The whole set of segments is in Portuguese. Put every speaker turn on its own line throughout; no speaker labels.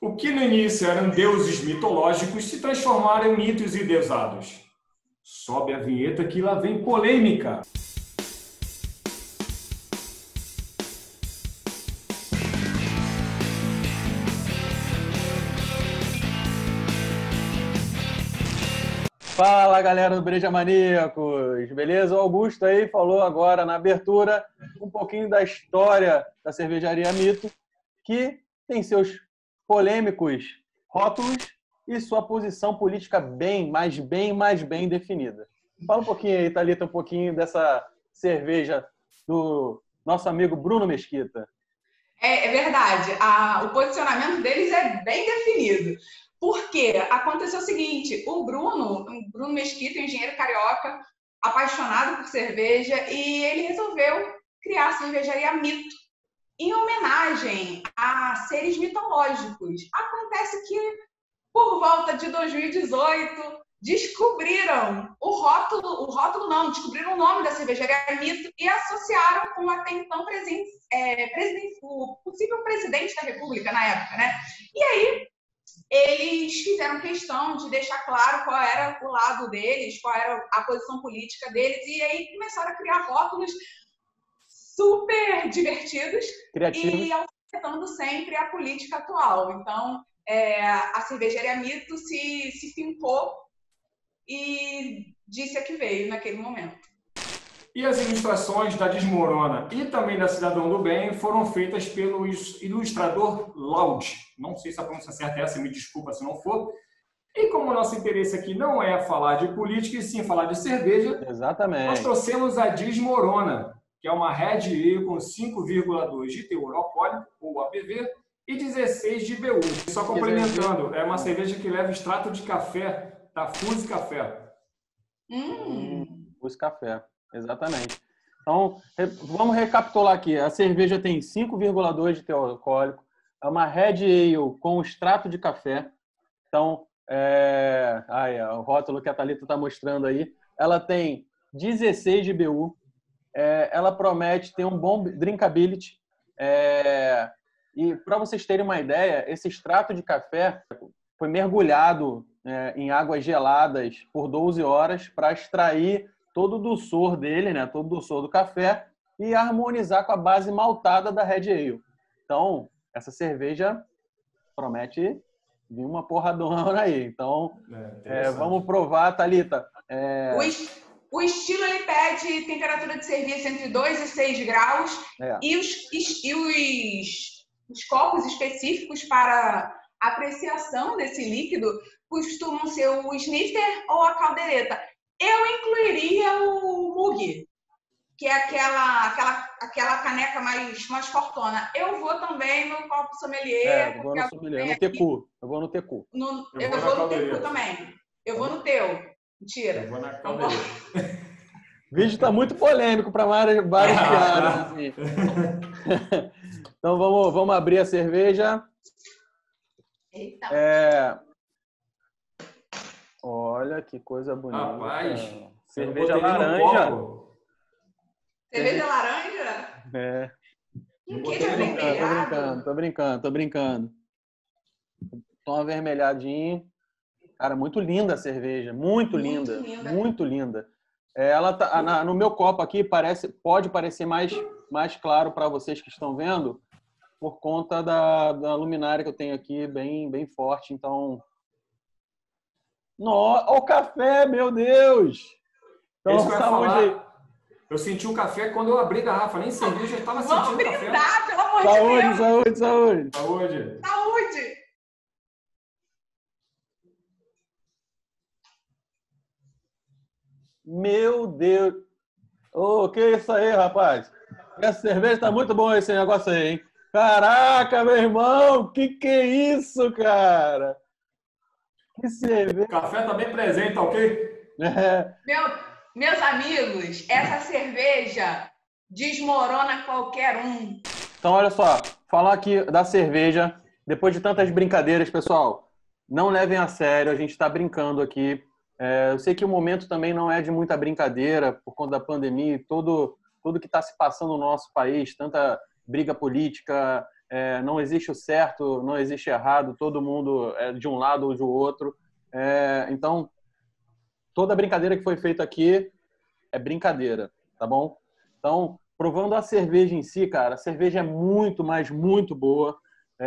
O que no início eram deuses mitológicos se transformaram em mitos e deusados. Sobe a vinheta que lá vem polêmica.
Fala, galera do Breja Maníacos, beleza? O Augusto aí falou agora na abertura um pouquinho da história da cervejaria Mito, que tem seus polêmicos rótulos e sua posição política bem definida. Fala um pouquinho aí, Thalita, um pouquinho dessa cerveja do nosso amigo Bruno Mesquita.
É verdade, o posicionamento deles é bem definido. Porque aconteceu o seguinte, o Bruno Mesquita, um engenheiro carioca, apaixonado por cerveja, e ele resolveu criar a cervejaria Mito, em homenagem a seres mitológicos. Acontece que, por volta de 2018, descobriram descobriram o nome da cervejaria Mito e associaram com o até então o possível presidente da República na época, né? E aí, eles fizeram questão de deixar claro qual era o lado deles, qual era a posição política deles, e aí começaram a criar rótulos super divertidos, criativos, e afetando sempre a política atual. Então, a cervejaria Mito se fincou e disse a que veio naquele momento.
E as ilustrações da Desmorona e também da Cidadão do Bem foram feitas pelo ilustrador Laud. Não sei se a pronúncia certa é essa, me desculpa se não for. E como o nosso interesse aqui não é falar de política, e sim falar de cerveja,
exatamente,
nós trouxemos a Desmorona, que é uma Red Ale com 5,2 de teor alcoólico, ou ABV, e 16 de BU. Só complementando, é uma cerveja que leva extrato de café, da Fuse Café.
Fuse Café. Exatamente. Então, vamos recapitular aqui. A cerveja tem 5,2 de teor alcoólico, é uma Red Ale com extrato de café. Então, o rótulo que a Thalita está mostrando aí, ela tem 16 de BU, ela promete ter um bom drinkability. E para vocês terem uma ideia, esse extrato de café foi mergulhado em águas geladas por 12 horas para extrair todo o doçor dele, né? Todo o doçor do café e harmonizar com a base maltada da Red Ale. Então, essa cerveja promete vir uma porradona aí. Então, vamos provar, Thalita.
O estilo ele pede temperatura de serviço entre 2 e 6 graus e os copos específicos para apreciação desse líquido costumam ser o snifter ou a caldeireta. Eu incluiria o mug, que é aquela caneca mais fortona. Eu vou também no copo sommelier.
Eu vou no sommelier, no tecu. Eu vou no tecu.
Eu vou no tecu também. Eu vou no teu. Mentira.
Eu vou na caldeireta.
O vídeo está muito polêmico para várias piadas. Assim. Então vamos abrir a cerveja.
Eita.
Olha que coisa bonita.
Rapaz,
cerveja laranja.
Cerveja laranja?
Tô brincando. Tom avermelhadinho. Cara, muito linda a cerveja. Muito linda. Ela tá, no meu copo aqui pode parecer mais claro para vocês que estão vendo, por conta da luminária que eu tenho aqui, bem forte. Então, o café, meu Deus!
Então, saúde aí. Eu senti o café quando eu abri a garrafa, nem cerveja, eu estava sentindo
brindar,
café.
Pelo amor de Deus!
Saúde!
Meu Deus! Que é isso aí, rapaz? Essa cerveja tá muito bom esse negócio aí, hein? Caraca, meu irmão! Que é isso, cara? Que cerveja!
O café tá bem presente, tá ok?
Meus amigos, essa cerveja desmorona qualquer um.
Então, olha só, falar aqui da cerveja, depois de tantas brincadeiras, pessoal, não levem a sério, a gente está brincando aqui. Eu sei que o momento também não é de muita brincadeira, por conta da pandemia e tudo que está se passando no nosso país, tanta briga política, não existe o certo, não existe errado, todo mundo é de um lado ou do outro. Então, toda brincadeira que foi feita aqui é brincadeira, tá bom? Então, provando a cerveja em si, cara, a cerveja é muito, mas muito boa.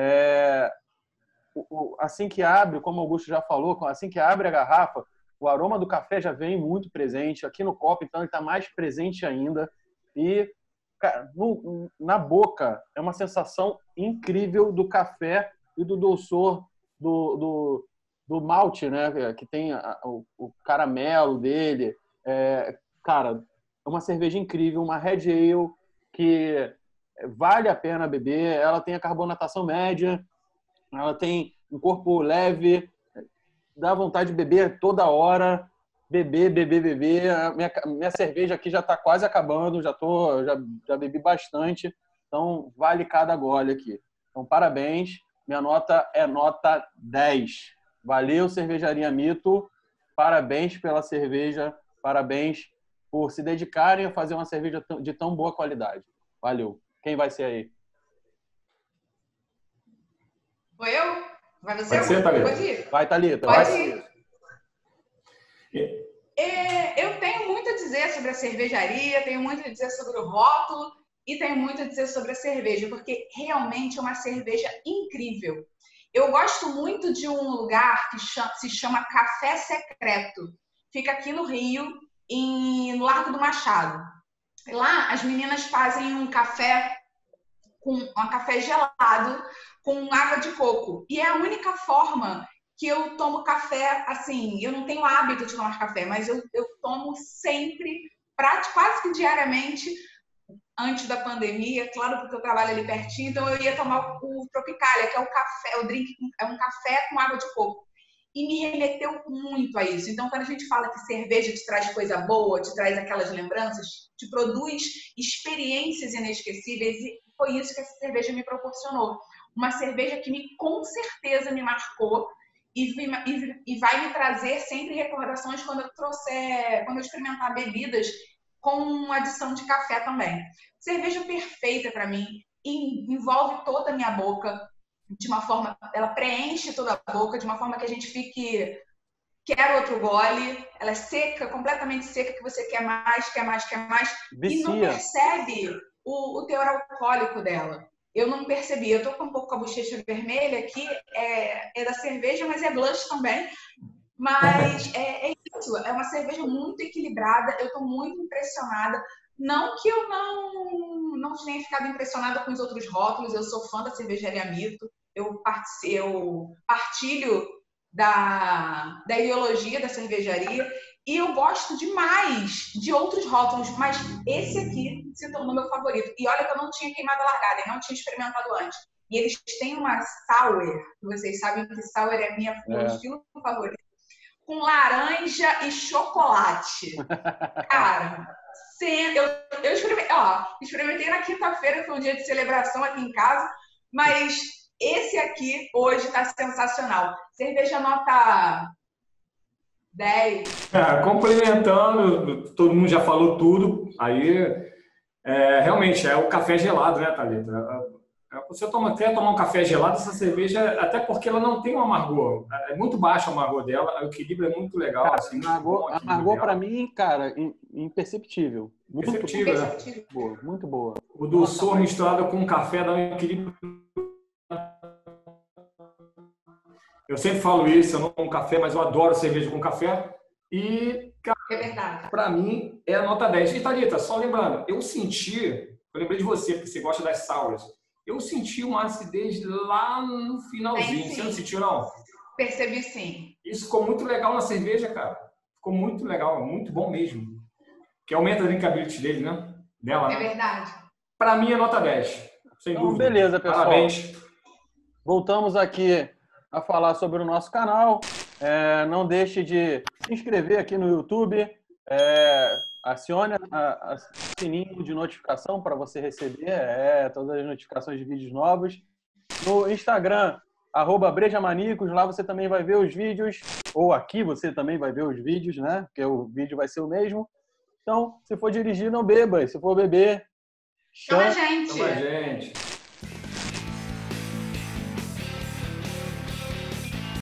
Assim que abre, como o Augusto já falou, assim que abre a garrafa, o aroma do café já vem muito presente. Aqui no copo, então, ele está mais presente ainda. E, cara, na boca, é uma sensação incrível do café e do doçor do malte, né? Que tem o caramelo dele. Cara, é uma cerveja incrível, uma Red Ale que vale a pena beber. Ela tem a carbonatação média, ela tem um corpo leve, dá vontade de beber toda hora, beber. Minha cerveja aqui já está quase acabando, já bebi bastante, então vale cada gole aqui. Então, parabéns, minha nota é nota 10. Valeu, Cervejaria Mito, parabéns pela cerveja, parabéns por se dedicarem a fazer uma cerveja de tão boa qualidade. Valeu. Quem vai ser aí?
Vou eu? Vai você?
Pode ser, Thalita.
Pode ir.
Vai, Thalita.
Pode ir. Eu tenho muito a dizer sobre a cervejaria, tenho muito a dizer sobre o rótulo e tenho muito a dizer sobre a cerveja, porque realmente é uma cerveja incrível. Eu gosto muito de um lugar que se chama Café Secreto. Fica aqui no Rio, no Largo do Machado. Lá as meninas fazem um café gelado com água de coco. E é a única forma que eu tomo café, assim, eu não tenho hábito de tomar café, mas eu tomo sempre, quase que diariamente, antes da pandemia, claro, porque eu trabalho ali pertinho, então eu ia tomar o Tropicália, que é o café, o drink, é um café com água de coco. E me remeteu muito a isso. Então, quando a gente fala que cerveja te traz coisa boa, te traz aquelas lembranças, te produz experiências inesquecíveis, e foi isso que essa cerveja me proporcionou. Uma cerveja que com certeza me marcou e vai me trazer sempre recordações quando eu experimentar bebidas com adição de café também. Cerveja perfeita para mim, envolve toda a minha boca, de uma forma, ela preenche toda a boca, de uma forma que a gente quer outro gole, ela é seca, completamente seca, que você quer mais,
Vicia.
E não percebe o teor alcoólico dela. Eu não percebi, eu tô com um pouco com a bochecha vermelha aqui, é da cerveja, mas é blush também. Mas é isso, é uma cerveja muito equilibrada, eu tô muito impressionada. Não que eu não tenha ficado impressionada com os outros rótulos, eu sou fã da Cervejaria Mito, eu partilho da ideologia da cervejaria e eu gosto demais de outros rótulos, mas esse aqui se tornou meu favorito. E olha que eu não tinha queimado a largada, eu não tinha experimentado antes. E eles têm uma sour, que vocês sabem que sour é meu estilo favorito, com laranja e chocolate. Cara, eu experimentei na quinta-feira, foi um dia de celebração aqui em casa, mas esse aqui hoje está sensacional. Cerveja nota 10.
Complementando, todo mundo já falou tudo. Aí, realmente, é o café gelado, né, Thalita? Você quer tomar um café gelado, essa cerveja, até porque ela não tem um amargor. É muito baixo o amargor dela, o equilíbrio é muito legal.
Cara,
assim,
amargor para mim, cara, imperceptível.
Imperceptível, né?
Boa, muito boa.
O doçor misturado com o café dá um equilíbrio. Eu sempre falo isso, eu não tomo café, mas eu adoro cerveja com café. E, cara,
é verdade.
Pra mim, é a nota 10. E, Thalita, só lembrando, eu lembrei de você, porque você gosta das sours. Eu senti uma acidez lá no finalzinho. Você não sentiu, não?
Percebi, sim.
Isso ficou muito legal na cerveja, cara. Ficou muito legal, muito bom mesmo. Que aumenta a drinkability dele, né? Dela,
é verdade.
Pra mim, é nota 10. Sem dúvida.
Beleza, pessoal.
Parabéns.
Voltamos aqui a falar sobre o nosso canal. Não deixe de se inscrever aqui no YouTube. Acione o sininho de notificação para você receber todas as notificações de vídeos novos. No Instagram, @brejamanicos, lá você também vai ver os vídeos, ou aqui você também vai ver os vídeos, né? Porque o vídeo vai ser o mesmo. Então, se for dirigir, não beba. Se for beber,
chama a gente.
Chama a gente.